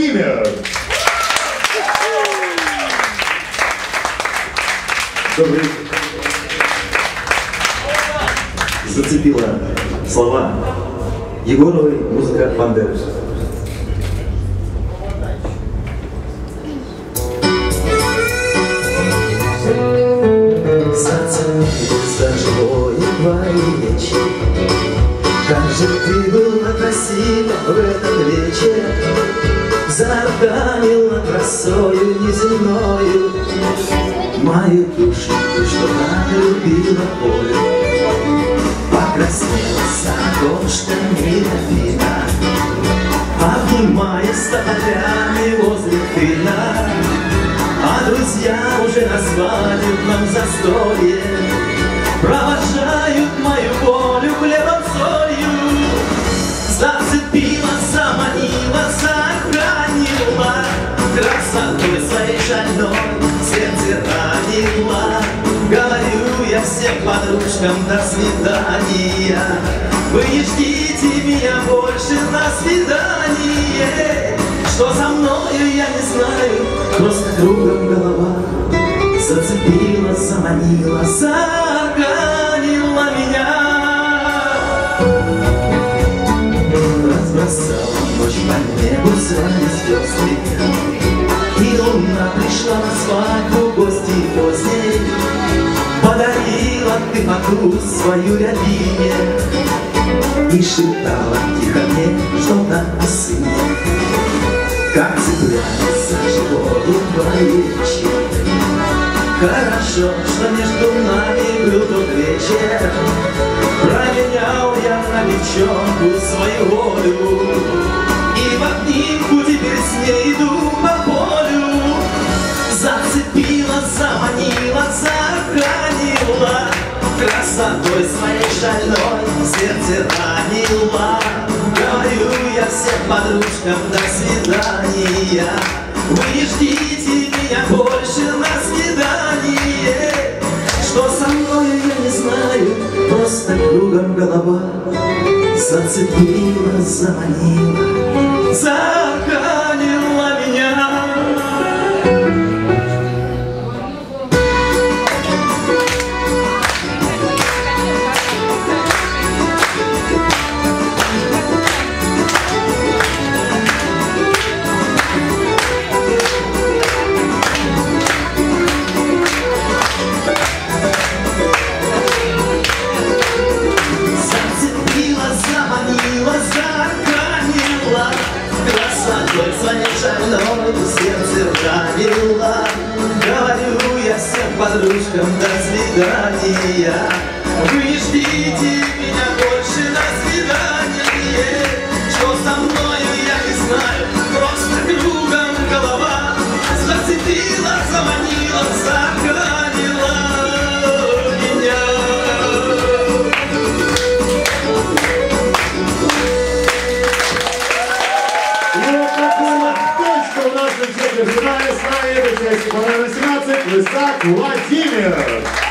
Владимир. Добрый вечер. Зацепила слова Егоровой, музыка Бандеры. За живое твои речи. Как же ты была красива в этот вечер, заорганила красою неземною мою душу, что так любила боль. Покраснела за окошками вина, обнимая с тополями возле тына. А друзья уже назвали нам застолье, провожают мою волю хлебом солью. Зацепила, заманила, сохранила, красотой своей шальной сердце ранила. Говорю я всем подружкам до свидания, вы не ждите меня больше на свидание. Что за мною, я не знаю, просто кругом голова. Зацепила, заманила, заорганила меня. Разбросала ночь по небу свои звезды, и луна пришла на свадьбу в гости поздней. Подарила ты фату свою рябине и шептала тихо мне что-то о сыне. Как цепляется за живое твои речи. Хорошо, что между нами был тот вечер, променял я на девчонку свою волю, и в обнимку теперь с ней иду по полю. Зацепила, заманила, сохранила, красотой своей шальной сердце ранила. Говорю я всем подружкам до свидания, вы не ждите меня больше на свидание. Что со мной, я не знаю, просто кругом голова. Зацепила, заманила, заорганила меня. Своей шальной сердце ранила. Говорю я всем подружкам до свидания, вы не ждите меня больше на свидание. Что со мною, я не знаю, просто кругом голова. Зацепила, заманила, сохранила меня. У нас в финале с нами, это часть 18, Лысак Владимир.